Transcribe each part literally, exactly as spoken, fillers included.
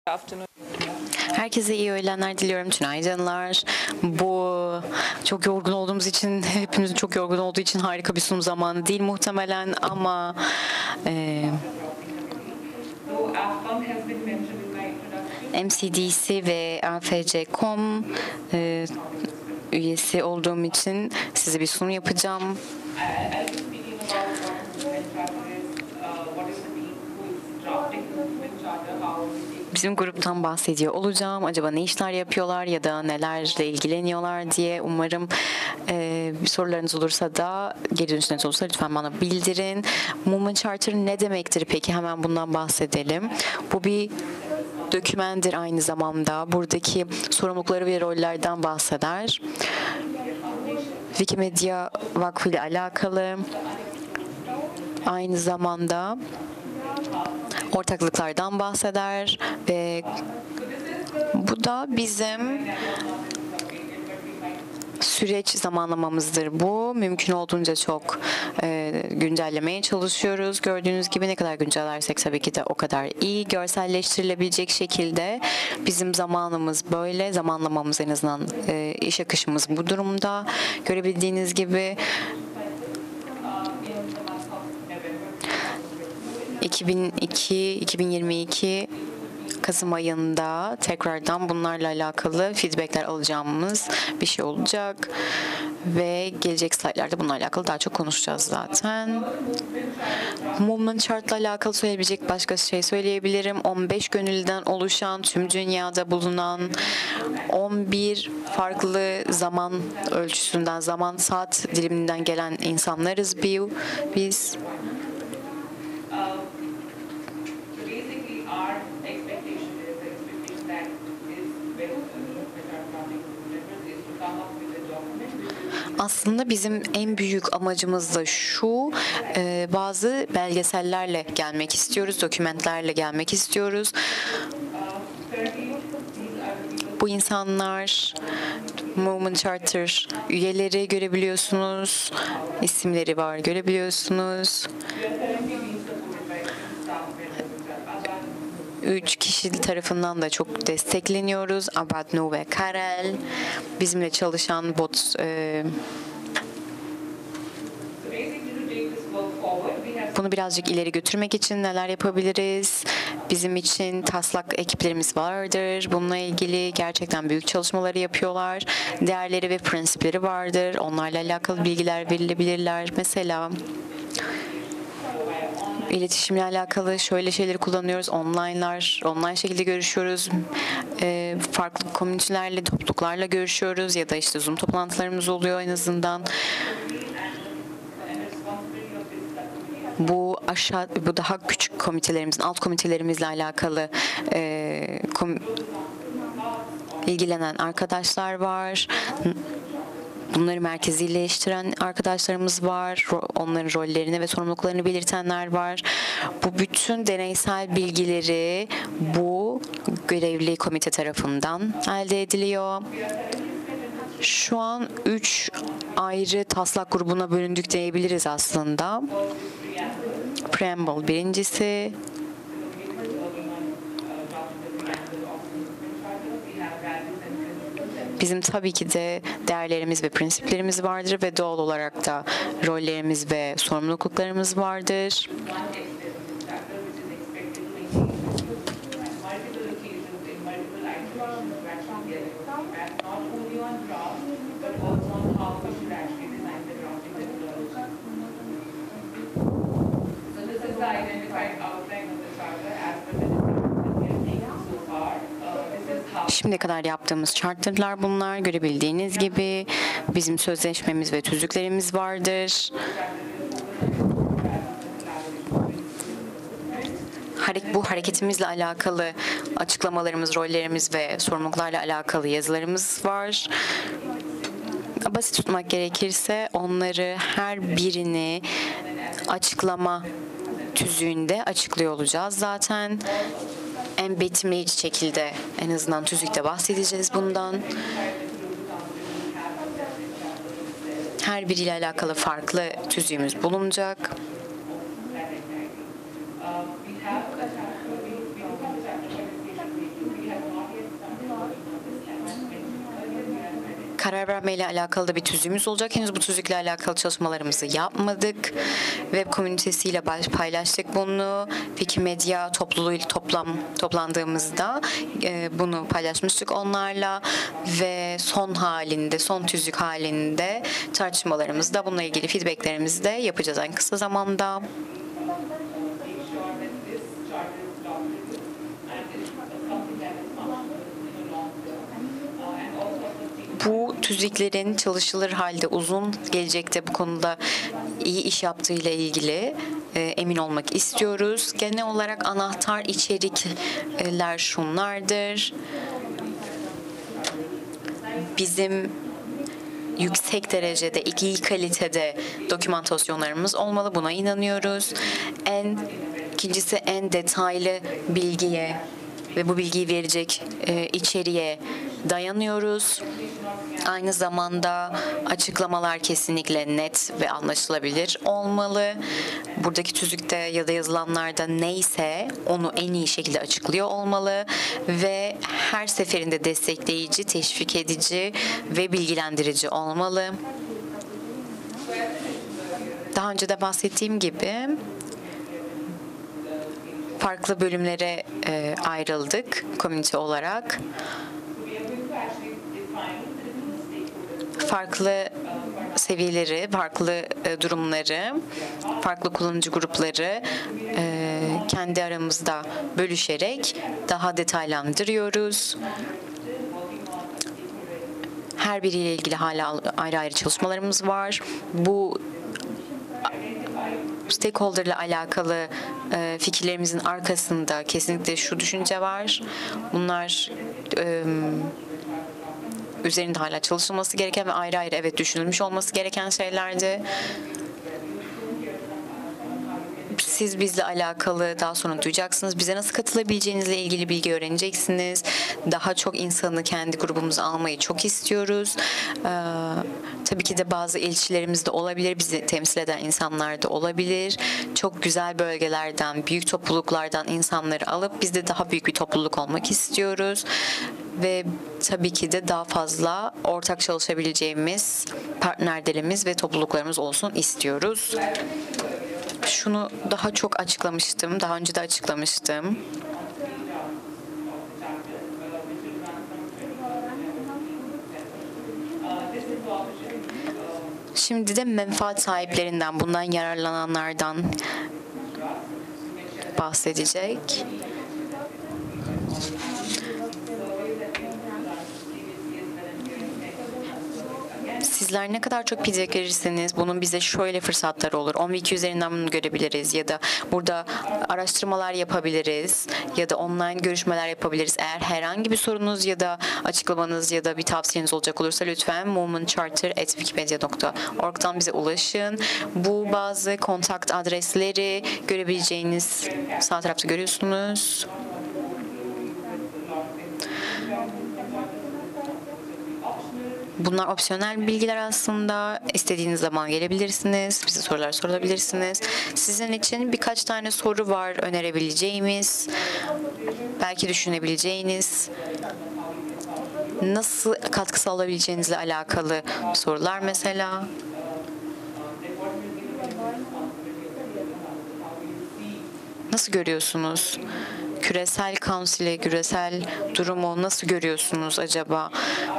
Herkese iyi öğlenler diliyorum. Tünaydınlar. Bu çok yorgun olduğumuz için, hepimizin çok yorgun olduğu için harika bir sunum zamanı değil muhtemelen ama e, M C D C ve A F C nokta com e, üyesi olduğum için size bir sunum yapacağım. Bizim gruptan bahsediyor olacağım. Acaba ne işler yapıyorlar ya da nelerle ilgileniyorlar diye. Umarım e, sorularınız olursa da, geri dönüşleriniz olursa lütfen bana bildirin. Movement Charter ne demektir peki? Hemen bundan bahsedelim. Bu bir dokümendir aynı zamanda. Buradaki sorumlulukları ve rollerden bahseder. Wikimedia Vakfı ile alakalı. Aynı zamanda ortaklıklardan bahseder ve bu da bizim süreç zamanlamamızdır bu. Mümkün olduğunca çok e, güncellemeye çalışıyoruz. Gördüğünüz gibi ne kadar güncellersek tabii ki de o kadar iyi. Görselleştirilebilecek şekilde bizim zamanımız böyle. Zamanlamamız en azından e, iş akışımız bu durumda. Görebildiğiniz gibi iki bin iki iki bin yirmi iki Kasım ayında tekrardan bunlarla alakalı feedbackler alacağımız bir şey olacak ve gelecek slaytlarda bununla alakalı daha çok konuşacağız zaten. Movement Chart'la alakalı söyleyebilecek başka şey söyleyebilirim. on beş gönüllüden oluşan, tüm dünyada bulunan on bir farklı zaman ölçüsünden, zaman saat diliminden gelen insanlarız biz. Aslında bizim en büyük amacımız da şu, e, bazı belgesellerle gelmek istiyoruz, dokümentlerle gelmek istiyoruz. Bu insanlar Movement Charter üyeleri görebiliyorsunuz, isimleri var görebiliyorsunuz. Üç kişi tarafından da çok destekleniyoruz. Abadno ve Karel. Bizimle çalışan bot e, bunu birazcık ileri götürmek için neler yapabiliriz? Bizim için taslak ekiplerimiz vardır. Bununla ilgili gerçekten büyük çalışmaları yapıyorlar. Değerleri ve prensipleri vardır. Onlarla alakalı bilgiler verilebilirler. Mesela İletişimle alakalı şöyle şeyleri kullanıyoruz. Online'lar, online şekilde görüşüyoruz. E, farklı komünitelerle, topluluklarla görüşüyoruz ya da işte Zoom toplantılarımız oluyor en azından. Bu aşağı, bu daha küçük komitelerimizin, alt komitelerimizle alakalı e, kom, ilgilenen arkadaşlar var. Bunları merkezileştiren arkadaşlarımız var. Onların rollerini ve sorumluluklarını belirtenler var. Bu bütün deneysel bilgileri bu görevli komite tarafından elde ediliyor. Şu an üç ayrı taslak grubuna bölündük diyebiliriz aslında. Preamble birincisi. Bizim tabii ki de değerlerimiz ve prensiplerimiz vardır ve doğal olarak da rollerimiz ve sorumluluklarımız vardır. Şimdiye kadar yaptığımız charter'lar bunlar. Görebildiğiniz gibi bizim sözleşmemiz ve tüzüklerimiz vardır. Bu hareketimizle alakalı açıklamalarımız, rollerimiz ve sorumluluklarla alakalı yazılarımız var. Basit tutmak gerekirse onları her birini açıklama tüzüğünde açıklıyor olacağız zaten. En betimleyici şekilde en azından tüzükte bahsedeceğiz bundan. Her biriyle alakalı farklı tüzüğümüz bulunacak. karar vermeyle alakalı da bir tüzüğümüz olacak. Henüz bu tüzükle alakalı çalışmalarımızı yapmadık. Web komünitesiyle paylaştık bunu. Wikimedia topluluğuyla toplam toplandığımızda e, bunu paylaşmıştık onlarla ve son halinde, son tüzük halinde tartışmalarımızda bununla ilgili feedbacklerimizi de yapacağız en kısa zamanda. Bu tüzüklerin çalışılır halde uzun gelecekte bu konuda iyi iş yaptığıyla ilgili e, emin olmak istiyoruz. Genel olarak anahtar içerikler şunlardır. Bizim yüksek derecede, iyi kalitede dokümantasyonlarımız olmalı. Buna inanıyoruz. En ikincisi en detaylı bilgiye ve bu bilgiyi verecek e, içeriğe dayanıyoruz. Aynı zamanda açıklamalar kesinlikle net ve anlaşılabilir olmalı. Buradaki tüzükte ya da yazılanlarda neyse onu en iyi şekilde açıklıyor olmalı ve her seferinde destekleyici, teşvik edici ve bilgilendirici olmalı. Daha önce de bahsettiğim gibi farklı bölümlere e, ayrıldık komünite olarak. Farklı seviyeleri, farklı e, durumları, farklı kullanıcı grupları e, kendi aramızda bölüşerek daha detaylandırıyoruz. Her biriyle ilgili hala ayrı ayrı çalışmalarımız var. Bu stakeholder ile alakalı e, fikirlerimizin arkasında kesinlikle şu düşünce var. Bunlar e, üzerinde hala çalışılması gereken ve ayrı ayrı evet düşünülmüş olması gereken şeylerdi. Siz bizle alakalı daha sonra duyacaksınız. Bize nasıl katılabileceğinizle ilgili bilgi öğreneceksiniz. Daha çok insanı kendi grubumuza almayı çok istiyoruz. Ee, tabii ki de bazı ilçelerimiz de olabilir. Bizi temsil eden insanlar da olabilir. Çok güzel bölgelerden, büyük topluluklardan insanları alıp biz de daha büyük bir topluluk olmak istiyoruz. Ve tabii ki de daha fazla ortak çalışabileceğimiz partnerlerimiz ve topluluklarımız olsun istiyoruz. Şunu daha çok açıklamıştım, daha önce de açıklamıştım. Şimdi de menfaat sahiplerinden, bundan yararlananlardan bahsedecek. Sizler ne kadar çok feedback verirseniz bunun bize şöyle fırsatları olur. on iki üzerinden bunu görebiliriz ya da burada araştırmalar yapabiliriz ya da online görüşmeler yapabiliriz. Eğer herhangi bir sorunuz ya da açıklamanız ya da bir tavsiyeniz olacak olursa lütfen movementcharter at wikipedia nokta org'dan bize ulaşın. Bu bazı kontakt adresleri görebileceğiniz sağ tarafta görüyorsunuz. Bunlar opsiyonel bilgiler aslında. İstediğiniz zaman gelebilirsiniz. Bize sorular sorabilirsiniz. Sizin için birkaç tane soru var önerebileceğimiz, belki düşünebileceğiniz, nasıl katkı sağlayabileceğinizle alakalı sorular mesela. Nasıl görüyorsunuz? Küresel konsili, küresel durumu nasıl görüyorsunuz acaba?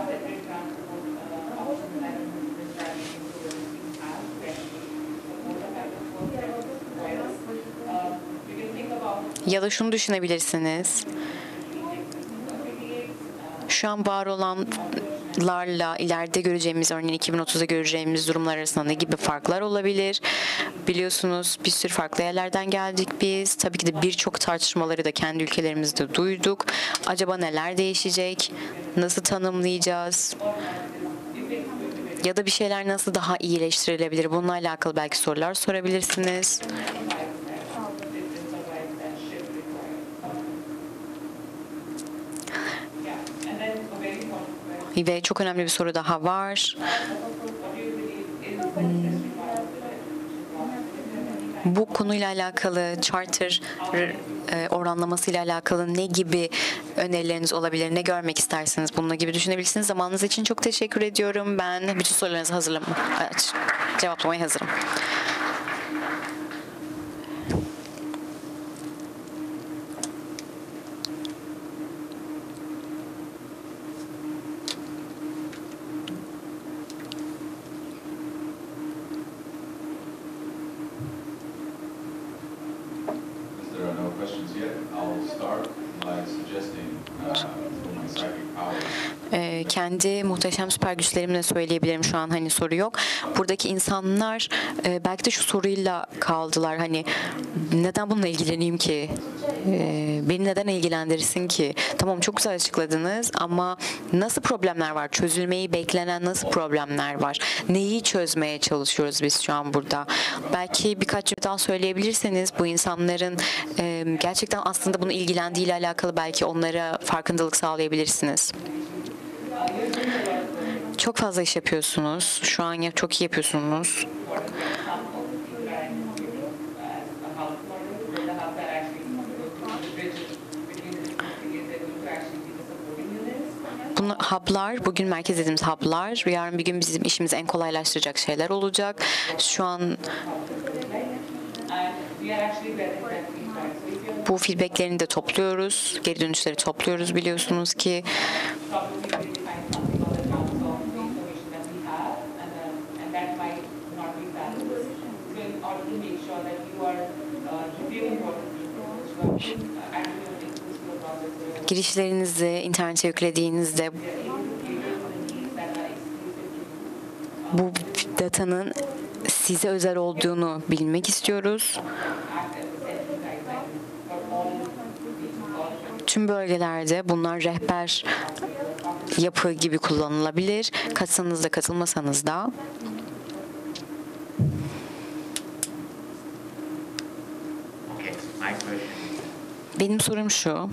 Ya da şunu düşünebilirsiniz. Şu an var olanlarla ileride göreceğimiz, örneğin iki bin otuzda göreceğimiz durumlar arasında ne gibi farklar olabilir? Biliyorsunuz bir sürü farklı yerlerden geldik biz. Tabii ki de birçok tartışmaları da kendi ülkelerimizde duyduk. Acaba neler değişecek? Nasıl tanımlayacağız? Ya da bir şeyler nasıl daha iyileştirilebilir? Bununla alakalı belki sorular sorabilirsiniz. Ve çok önemli bir soru daha var. Bu konuyla alakalı charter e, oranlamasıyla alakalı ne gibi önerileriniz olabilir, ne görmek istersiniz, bununla gibi düşünebilirsiniz. Zamanınız için çok teşekkür ediyorum. Ben bütün sorularınızı hazırlam cevaplamaya hazırım. Ee, kendi muhteşem süper güçlerimle söyleyebilirim, şu an hani soru yok. Buradaki insanlar e, belki de şu soruyla kaldılar, hani neden bununla ilgileneyim ki? Ee, beni neden ilgilendirsin ki? Tamam, çok güzel açıkladınız ama nasıl problemler var? Çözülmeyi beklenen nasıl problemler var? Neyi çözmeye çalışıyoruz biz şu an burada? Belki birkaç cümle daha söyleyebilirseniz bu insanların e, gerçekten aslında bunu ilgilendiğiyle alakalı belki onlara farkındalık sağlayabilirsiniz. Çok fazla iş yapıyorsunuz. Şu an çok iyi yapıyorsunuz. Bunlar, hub'lar, bugün merkez dediğimiz hub'lar, yarın bir gün bizim işimizi en kolaylaştıracak şeyler olacak. Şu an bu feedbacklerini de topluyoruz, geri dönüşleri topluyoruz biliyorsunuz ki. Girişlerinizi internete yüklediğinizde bu datanın size özel olduğunu bilmek istiyoruz. Tüm bölgelerde bunlar rehber yapı gibi kullanılabilir. Katılsanız da katılmasanız da. Benim sorum şu.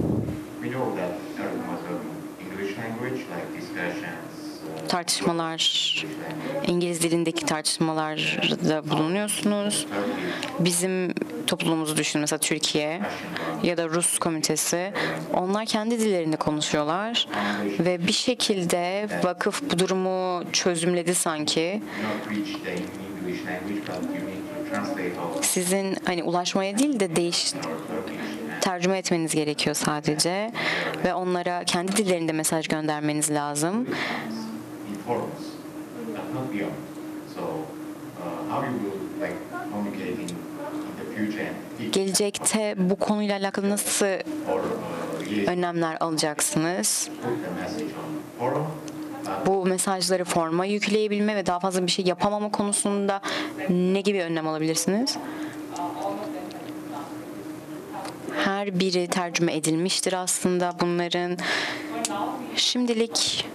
Tartışmalar, İngiliz dilindeki tartışmalarda bulunuyorsunuz. Bizim toplumumuzu düşünün, mesela Türkiye ya da Rus komünitesi. Onlar kendi dillerinde konuşuyorlar ve bir şekilde vakıf bu durumu çözümledi sanki. Sizin hani ulaşmaya değil de değiş tercüme etmeniz gerekiyor sadece ve onlara kendi dillerinde mesaj göndermeniz lazım. Gelecekte bu konuyla alakalı nasıl önlemler alacaksınız? Bu mesajları forma yükleyebilme ve daha fazla bir şey yapamama konusunda ne gibi önlem alabilirsiniz? Her biri tercüme edilmiştir aslında bunların. Şimdilik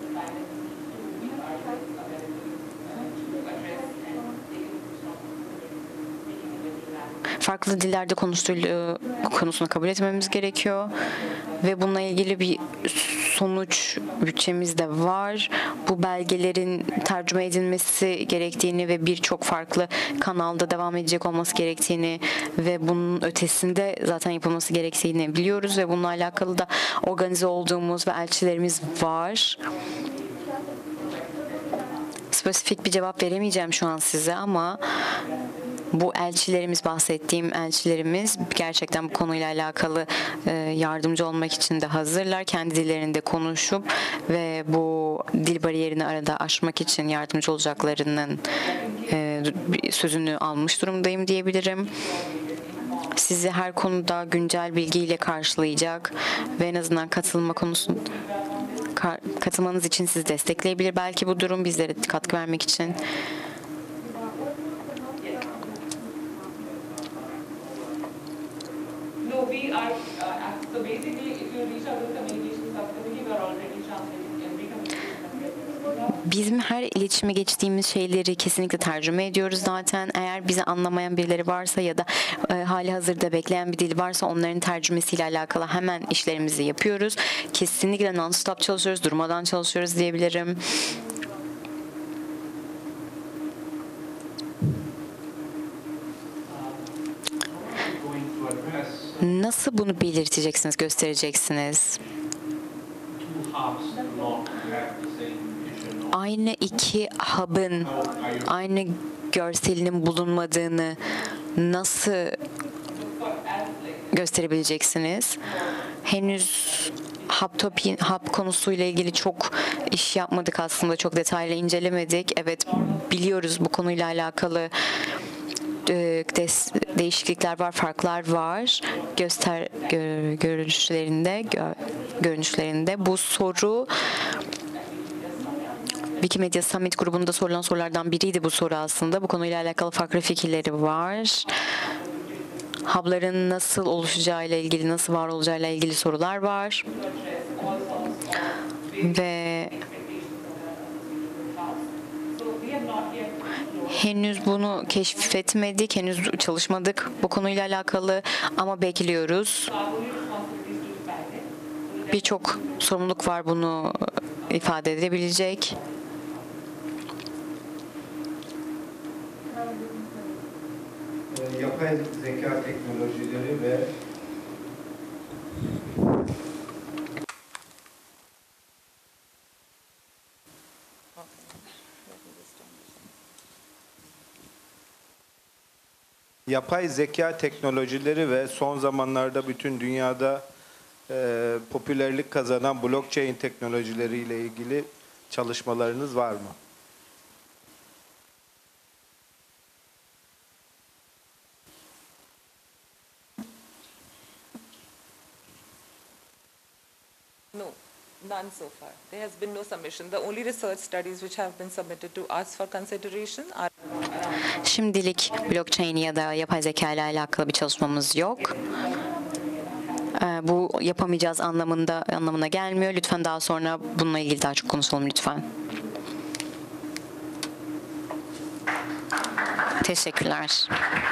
farklı dillerde konuştuğu konusunu kabul etmemiz gerekiyor ve bununla ilgili bir sonuç bütçemiz de var. Bu belgelerin tercüme edilmesi gerektiğini ve birçok farklı kanalda devam edecek olması gerektiğini ve bunun ötesinde zaten yapılması gerektiğini biliyoruz ve bununla alakalı da organize olduğumuz ve elçilerimiz var. Spesifik bir cevap veremeyeceğim şu an size ama bu elçilerimiz, bahsettiğim elçilerimiz gerçekten bu konuyla alakalı yardımcı olmak için de hazırlar. Kendi dillerinde konuşup ve bu dil bariyerini arada aşmak için yardımcı olacaklarının sözünü almış durumdayım diyebilirim. Sizi her konuda güncel bilgiyle karşılayacak ve en azından katılma konusunda katılmanız için sizi destekleyebilir. Belki bu durum bizlere katkı vermek için. No, we are, uh, so basically if you reach out to the communication subcommittee, we are already translating every communication. Bizim her iletişime geçtiğimiz şeyleri kesinlikle tercüme ediyoruz zaten. Eğer bizi anlamayan birileri varsa ya da e, hali hazırda bekleyen bir dil varsa onların tercümesiyle alakalı hemen işlerimizi yapıyoruz. Kesinlikle non-stop çalışıyoruz, durmadan çalışıyoruz diyebilirim. Nasıl nasıl bunu belirteceksiniz, göstereceksiniz? Aynı iki hub'ın aynı görselinin bulunmadığını nasıl gösterebileceksiniz? Henüz hub, topi, hub konusuyla ilgili çok iş yapmadık aslında, çok detaylı incelemedik. Evet, biliyoruz bu konuyla alakalı değişiklikler var, farklar var göster görünüşlerinde görünüşlerinde. Bu soru Wikimedia Summit grubunda sorulan sorulardan biriydi bu soru aslında. Bu konuyla alakalı farklı fikirleri var. Hub'ların nasıl oluşacağıyla ilgili, nasıl var olacağıyla ilgili sorular var. Ve henüz bunu keşfetmedik, henüz çalışmadık bu konuyla alakalı ama bekliyoruz. Birçok sorumluluk var bunu ifade edebilecek. Yapay zeka teknolojileri ve Yapay zeka teknolojileri ve son zamanlarda bütün dünyada e, popülerlik kazanan blockchain teknolojileriyle ilgili çalışmalarınız var mı? No, none so far. There has been no submission. The only research studies which have been submitted to us for consideration are... Şimdilik blockchain ya da yapay zeka ile alakalı bir çalışmamız yok. Bu yapamayacağız anlamında anlamına gelmiyor. Lütfen daha sonra bununla ilgili daha çok konuşalım lütfen. Teşekkürler.